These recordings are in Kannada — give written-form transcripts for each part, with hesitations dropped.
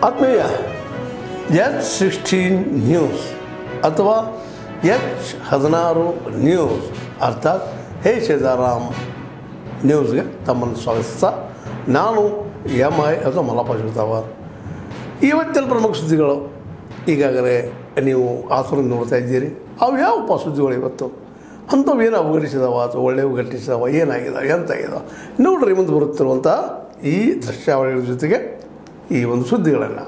ಆತ್ಮೀಯ H16 ನ್ಯೂಸ್ ಅಥವಾ H16 ನ್ಯೂಸ್ ಅರ್ಥಾತ್ ಹೇ ಸೀತಾರಾಮ್ ನ್ಯೂಸ್ಗೆ ತಮ್ಮನ್ನು ಸ್ವಾಗತಿಸ್ತಾ ನಾನು MI ಅಥವಾ ಮಲ್ಲಪ್ಪ ಶಿವತಾವರ್. ಇವತ್ತಿನ ಪ್ರಮುಖ ಸುದ್ದಿಗಳು ಈಗಾಗಲೇ ನೀವು ಆಸನ ನೋಡ್ತಾ ಇದ್ದೀರಿ. ಅವು ಯಾವಪ್ಪ ಸುದ್ದಿಗಳು ಇವತ್ತು ಅಂಥವು ಏನು ಅವಘಟಿಸಿದಾವ ಅಥವಾ ಒಳ್ಳೆಯವು ಘಟಿಸಿದಾವ, ಏನಾಗಿದಾವೆ, ಎಂತಾಗಿದಾವೆ ನೋಡ್ರಿ ಮುಂದೆ ಬರುತ್ತಿರುವಂಥ ಈ ದೃಶ್ಯಾವಳಿಗಳ ಜೊತೆಗೆ ಈ ಒಂದು ಸುದ್ದಿಗಳನ್ನು.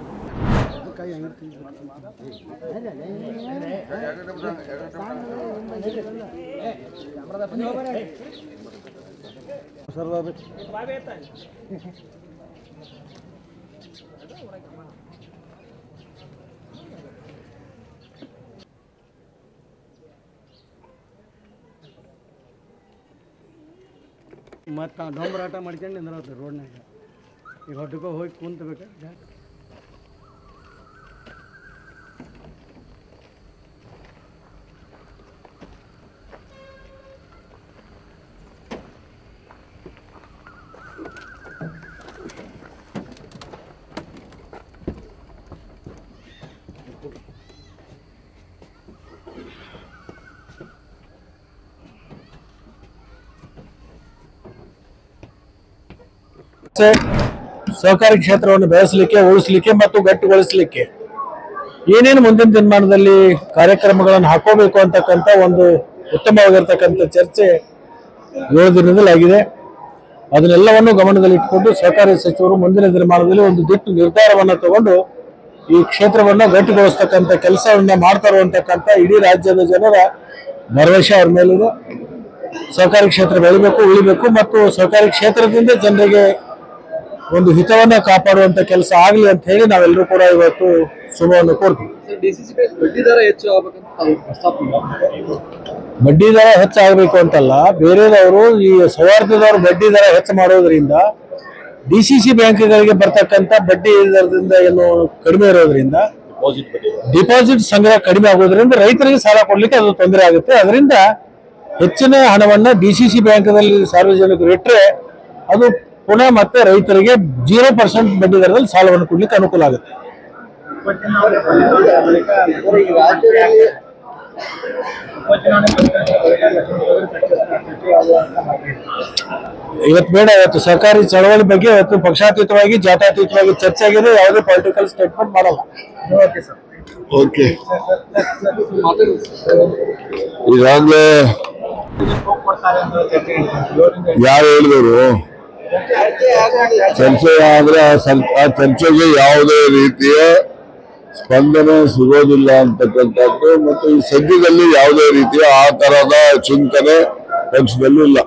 ಮತ್ತು ಡೊಂಬರಾಟ ಮಾಡ್ಕೊಂಡು ನಿಂದ್ರತ್ತೆ ರೋಡ್ನಾಗ. ಈಗ ಹೊಟ್ಟೆಗೆ ಹೋಗಿ ಕುಂತ್ಬೇಕು. ಸಹಕಾರಿ ಕ್ಷೇತ್ರವನ್ನು ಬೆಳೆಸಲಿಕ್ಕೆ, ಉಳಿಸಲಿಕ್ಕೆ ಮತ್ತು ಗಟ್ಟಿಗೊಳಿಸಲಿಕ್ಕೆ ಏನೇನು ಮುಂದಿನ ದಿನಮಾನದಲ್ಲಿ ಕಾರ್ಯಕ್ರಮಗಳನ್ನು ಹಾಕೋಬೇಕು ಅಂತಕ್ಕಂಥ ಒಂದು ಉತ್ತಮವಾಗಿರ್ತಕ್ಕಂಥ ಚರ್ಚೆ 7 ದಿನದಲ್ಲಿ ಆಗಿದೆ. ಅದನ್ನೆಲ್ಲವನ್ನು ಗಮನದಲ್ಲಿ ಇಟ್ಕೊಂಡು ಸಹಕಾರಿ ಸಚಿವರು ಮುಂದಿನ ದಿನಮಾನದಲ್ಲಿ ಒಂದು ದಿಟ್ಟು ನಿರ್ಧಾರವನ್ನು ತಗೊಂಡು ಈ ಕ್ಷೇತ್ರವನ್ನು ಗಟ್ಟಿಗೊಳಿಸ್ತಕ್ಕಂಥ ಕೆಲಸವನ್ನ ಮಾಡ್ತಾರೆ ಅಂತಕ್ಕಂಥ ಇಡೀ ರಾಜ್ಯದ ಜನರ ಭರವಸೆ ಅವ್ರ ಮೇಲಿದೆ. ಸಹಕಾರಿ ಕ್ಷೇತ್ರ ಬೆಳಿಬೇಕು, ಉಳಿಬೇಕು ಮತ್ತು ಸಹಕಾರಿ ಕ್ಷೇತ್ರದಿಂದ ಜನರಿಗೆ ಒಂದು ಹಿತವನ್ನ ಕಾಪಾಡುವಂತ ಕೆಲಸ ಆಗಲಿ ಅಂತ ಹೇಳಿ ನಾವೆಲ್ಲರೂ ಕೂಡ ಇವತ್ತು ಶುಭವನ್ನು ಕೋರ್ತೀವಿ. ಬಡ್ಡಿ ದರ ಹೆಚ್ಚಾಗಬೇಕು ಅಂತಲ್ಲ, ಬೇರೆದವರು ಈ ಸೌಹಾರ್ದದವರು ಬಡ್ಡಿ ದರ ಹೆಚ್ಚು ಮಾಡೋದ್ರಿಂದ DCC ಬ್ಯಾಂಕ್ಗಳಿಗೆ ಬರ್ತಕ್ಕಂಥ ಬಡ್ಡಿ ದರದಿಂದ ಏನು ಕಡಿಮೆ ಇರೋದ್ರಿಂದ ಡಿಪಾಸಿಟ್ ಸಂಗ್ರಹ ಕಡಿಮೆ ಆಗೋದ್ರಿಂದ ರೈತರಿಗೆ ಸಾಲ ಕೊಡ್ಲಿಕ್ಕೆ ಅದು ತೊಂದರೆ ಆಗುತ್ತೆ. ಅದರಿಂದ ಹೆಚ್ಚಿನ ಹಣವನ್ನ DCC ಬ್ಯಾಂಕ್ನಲ್ಲಿ ಸಾರ್ವಜನಿಕರು ಇಟ್ಟರೆ ಅದು ಪುನಃ ಮತ್ತೆ ರೈತರಿಗೆ 0% ಬಡ್ಡಿ ದರದಲ್ಲಿ ಸಾಲವನ್ನು ಕೊಡ್ಲಿಕ್ಕೆ ಅನುಕೂಲ ಆಗುತ್ತೆ. ಇವತ್ತು ಬೇಡ, ಇವತ್ತು ಸರ್ಕಾರಿ ಚಳವಳಿ ಬಗ್ಗೆ ಇವತ್ತು ಪಕ್ಷಾತೀತವಾಗಿ ಜಾತ್ಯತೀತವಾಗಿ ಚರ್ಚೆ ಆಗಿದೆ. ಯಾವುದೇ ಪೊಲಿಟಿಕಲ್ ಸ್ಟೇಟ್ಮೆಂಟ್ ಮಾಡಲ್ಲ. ಓಕೆ, ಈಗಾಗಲೇ ಯಾರು ಹೇಳಿದರು ಚರ್ಚೆ ಆದ್ರೆ ಆ ಚರ್ಚೆಗೆ ಯಾವುದೇ ರೀತಿಯ ಸ್ಪಂದನೆ ಸಿಗೋದಿಲ್ಲ ಅಂತಕ್ಕಂಥದ್ದು ಮತ್ತು ಈ ಸದ್ಯದಲ್ಲಿ ಯಾವುದೇ ರೀತಿಯ ಆ ತರದ ಚಿಂತನೆ ಪಕ್ಷದಲ್ಲಿ ಇಲ್ಲ.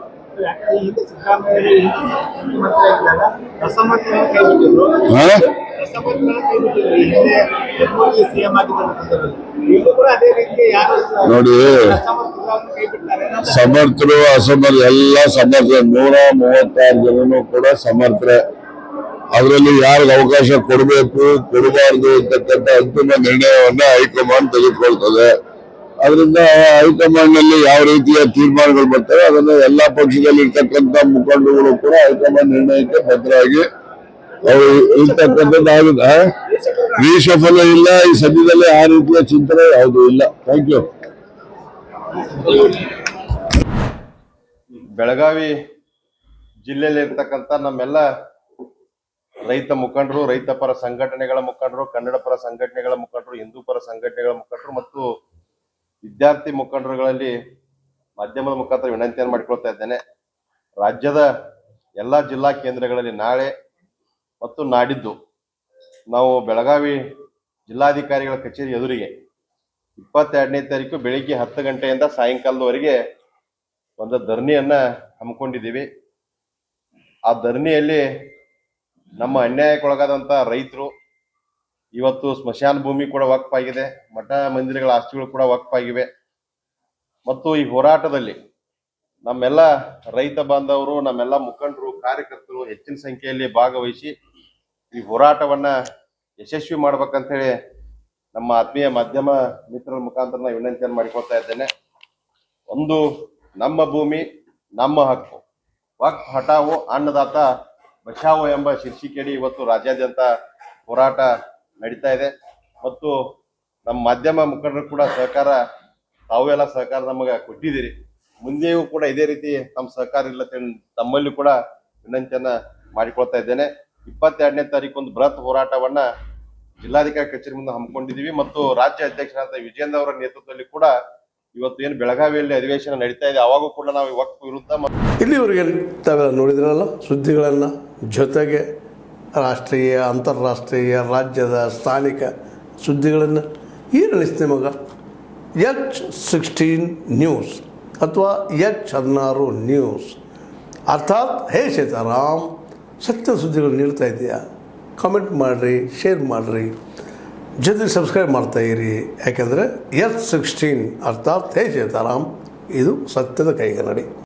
ನೋಡಿ, ಸಮರ್ಥರು ಅಸಮರ್ಥ ಎಲ್ಲ ಸಮರ್ಥ, 136 ಜನನು ಕೂಡ ಸಮರ್ಥರೆ. ಅದರಲ್ಲಿ ಯಾರಿಗೆ ಅವಕಾಶ ಕೊಡಬೇಕು ಕೊಡಬಾರ್ದು ಅಂತಕ್ಕಂಥ ಅಂತಿಮ ನಿರ್ಣಯವನ್ನ ಹೈಕಮಾಂಡ್ ತೆಗೆದುಕೊಳ್ತದೆ. ಅದರಿಂದ ಹೈಕಮಾಂಡ್ ನಲ್ಲಿ ಯಾವ ರೀತಿಯ ತೀರ್ಮಾನಗಳು ಬರ್ತವೆ ಅದನ್ನ ಎಲ್ಲಾ ಪಕ್ಷದಲ್ಲಿ ಇರ್ತಕ್ಕಂಥ ಮುಖಂಡರುಗಳು ಕೂಡ ಹೈಕಮಾಂಡ್ ನಿರ್ಣಯಕ್ಕೆ ಬದ್ಧರಾಗಿ ಅವರು ಇರ್ತಕ್ಕಂಥದ್ದಾಗಿದೆ. ರೀಶಫಲ ಇಲ್ಲ, ಈ ಸದ್ಯದಲ್ಲಿ ಆ ರೀತಿಯ ಚಿಂತನೆ ಯಾವುದೂ ಇಲ್ಲ. Thank you. ಬೆಳಗಾವಿ ಜಿಲ್ಲೆಯಲ್ಲಿ ಇರ್ತಕ್ಕಂಥ ನಮ್ಮೆಲ್ಲ ರೈತ ಮುಖಂಡರು, ರೈತ ಪರ ಸಂಘಟನೆಗಳ ಮುಖಂಡರು, ಕನ್ನಡ ಪರ ಸಂಘಟನೆಗಳ ಮುಖಂಡರು, ಹಿಂದೂ ಪರ ಸಂಘಟನೆಗಳ ಮುಖಂಡರು ಮತ್ತು ವಿದ್ಯಾರ್ಥಿ ಮುಖಂಡರುಗಳಲ್ಲಿ ಮಾಧ್ಯಮದ ಮುಖಾಂತರ ವಿನಂತಿಯನ್ನು ಮಾಡಿಕೊಳ್ತಾ ಇದ್ದೇನೆ. ರಾಜ್ಯದ ಎಲ್ಲ ಜಿಲ್ಲಾ ಕೇಂದ್ರಗಳಲ್ಲಿ ನಾಳೆ ಮತ್ತು ನಾಡಿದ್ದು ನಾವು ಬೆಳಗಾವಿ ಜಿಲ್ಲಾಧಿಕಾರಿಗಳ ಕಚೇರಿ ಎದುರಿಗೆ 22ನೇ ತಾರೀಕು ಬೆಳಿಗ್ಗೆ 10 ಗಂಟೆಯಿಂದ ಸಾಯಂಕಾಲದವರೆಗೆ ಒಂದು ಧರಣಿಯನ್ನ ಹಮ್ಮಿಕೊಂಡಿದ್ದೀವಿ. ಆ ಧರಣಿಯಲ್ಲಿ ನಮ್ಮ ಅನ್ಯಾಯಕ್ಕೊಳಗಾದಂಥ ರೈತರು, ಇವತ್ತು ಸ್ಮಶಾನ ಭೂಮಿ ಕೂಡ ವಕ್ಫ್ ಆಗಿದೆ, ಮಠ ಮಂದಿರಗಳ ಆಸ್ತಿಗಳು ಕೂಡ ವಕ್ಫ್ ಆಗಿವೆ ಮತ್ತು ಈ ಹೋರಾಟದಲ್ಲಿ ನಮ್ಮೆಲ್ಲ ರೈತ ಬಾಂಧವರು, ನಮ್ಮೆಲ್ಲ ಮುಖಂಡರು, ಕಾರ್ಯಕರ್ತರು ಹೆಚ್ಚಿನ ಸಂಖ್ಯೆಯಲ್ಲಿ ಭಾಗವಹಿಸಿ ಈ ಹೋರಾಟವನ್ನ ಯಶಸ್ವಿ ಮಾಡ್ಬೇಕಂತ ಹೇಳಿ ನಮ್ಮ ಆತ್ಮೀಯ ಮಾಧ್ಯಮ ಮಿತ್ರರ ಮುಖಾಂತರ ನಾನು ವಿನಂತಿಯನ್ನು ಮಾಡಿಕೊಳ್ತಾ ಇದ್ದೇನೆ. ಒಂದು, ನಮ್ಮ ಭೂಮಿ ನಮ್ಮ ಹಕ್ಕು, ವಕ್ಫ್ ಹಟಾವೋ ಅನ್ನದಾತ ಬಚಾವೋ ಎಂಬ ಶೀರ್ಷಿಕೆಯಡಿ ಇವತ್ತು ರಾಜ್ಯಾದ್ಯಂತ ಹೋರಾಟ ನಡೀತಾ ಇದೆ ಮತ್ತು ನಮ್ಮ ಮಾಧ್ಯಮ ಮುಖಂಡರು ಕೂಡ ಸಹಕಾರ ತಾವೆಲ್ಲ ಸಹಕಾರ ನಮಗೆ ಕೊಟ್ಟಿದ್ದೀರಿ. ಮುಂದೆಯೂ ಕೂಡ ಇದೇ ರೀತಿ ನಮ್ಮ ಸಹಕಾರ ಇಲ್ಲ ತಮ್ಮಲ್ಲಿ ಕೂಡ ವಿನಂತಿಯನ್ನ ಮಾಡಿಕೊಳ್ತಾ ಇದ್ದೇನೆ. 22ನೇ ತಾರೀಕು ಒಂದು ಬೃಹತ್ ಹೋರಾಟವನ್ನ ಜಿಲ್ಲಾಧಿಕಾರಿ ಕಚೇರಿ ಮುಂದೆ ಹಮ್ಮಿಕೊಂಡಿದ್ದೀವಿ ಮತ್ತು ರಾಜ್ಯ ಅಧ್ಯಕ್ಷರಾದ ವಿಜೇಂದ್ರ ಅವರ ನೇತೃತ್ವದಲ್ಲಿ ಕೂಡ ಇವತ್ತು ಏನು ಬೆಳಗಾವಿಯಲ್ಲಿ ಅಧಿವೇಶನ ನಡೀತಾ ಇದೆ ಅವಾಗೂ ಕೂಡ ನಾವು ವಕ್ಫ್ ವಿರುದ್ಧ ಇಲ್ಲಿವರೆಗೆ ತಾವೆಲ್ಲ ನೋಡಿದ್ರಲ್ಲ ಸುದ್ದಿಗಳನ್ನು, ಜೊತೆಗೆ ರಾಷ್ಟ್ರೀಯ, ಅಂತಾರಾಷ್ಟ್ರೀಯ, ರಾಜ್ಯದ, ಸ್ಥಾನಿಕ ಸುದ್ದಿಗಳನ್ನು ಏನು ಅನಿಸ್ತು ನಿಮಗೆ? H16 ನ್ಯೂಸ್ ಅಥವಾ H16 ನ್ಯೂಸ್ ಅರ್ಥಾತ್ ಹೇ ಸೀತಾರಾಮ್ ಸತ್ಯ ಸುದ್ದಿಗಳು ನೀಡ್ತಾ ಇದೆಯಾ? ಕಾಮೆಂಟ್ ಮಾಡಿರಿ, ಶೇರ್ ಮಾಡಿರಿ, ಜೊತೆಗೆ ಸಬ್ಸ್ಕ್ರೈಬ್ ಮಾಡ್ತಾಯಿರಿ. ಯಾಕೆಂದರೆ H16 ಅರ್ಥಾತ್ ಹೇ ಸೀತಾರಾಮ್ ಇದು ಸತ್ಯದ ಕೈಗನ್ನಡಿ.